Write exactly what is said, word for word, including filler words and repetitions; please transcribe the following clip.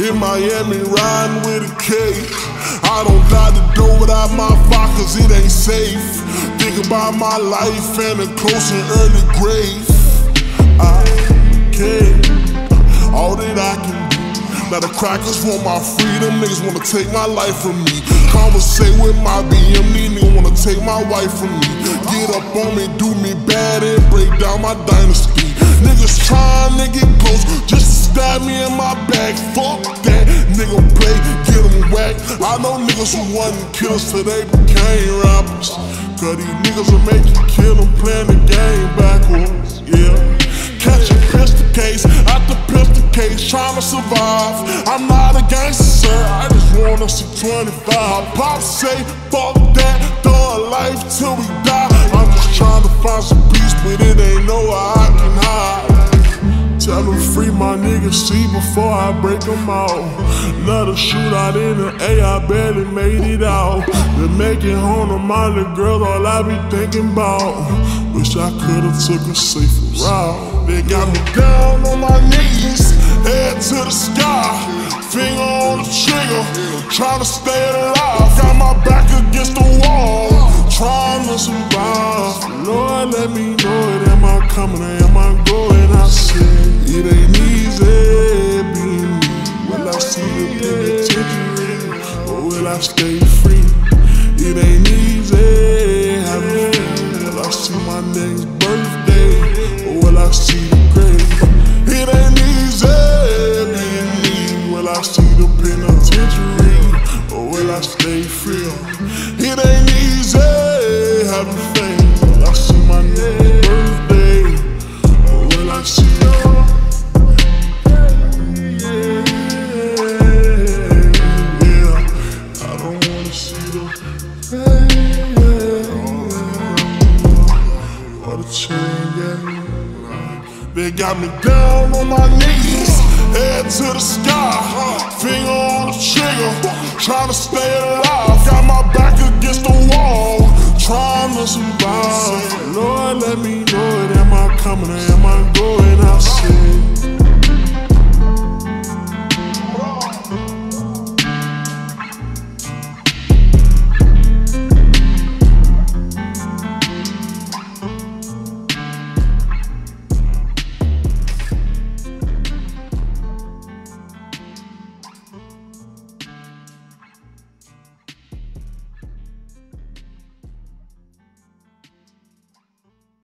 in Miami riding with a K. I don't got the door without my vodka, cause it ain't safe. Think about my life and a close and early grave. I can't, all that I can do. Now the crackers want my freedom, niggas wanna take my life from me. Conversate with my B M, these niggas wanna take my wife from me. Get up on me, do me bad and break down my dynasty. Niggas trying to get close just to stab me in my back. Fuck that, nigga play, get them whacked. I know niggas who wasn't killers till they became rappers. Cause these niggas will make you kill them playing the game backwards, yeah. Catch a pistol case, out the pistol case, trying to survive. I'm not a gangster, sir, I just wanna see twenty-five. Pop say, fuck that, throw a life till we die. I'm just trying to find some peace, but it ain't nowhere I can hide. Tell them free my niggas, see before I break them out. Another shootout in the A, I barely made it out. To make it home to my little girl, all I be thinking about. Wish I could've took a safer route. They got me down on my knees, head to the sky, finger on the trigger, trying to stay alive. Got my back against the wall, trying to survive. Lord, let me know it. Am I coming or am I going? I said it ain't easy being me. Will I see the penitentiary or will I stay free? It ain't easy having fun. Will I see my next birthday or will I see the grave? It ain't easy being me. Will I see the penitentiary or will I stay free? It ain't easy having fun. Will I see my next birthday or will I see the They got me down on my knees, head to the sky, finger on the trigger, trying to stay alive. Got my back against the wall, trying to survive. Lord, let me know it. Am I coming or am I going?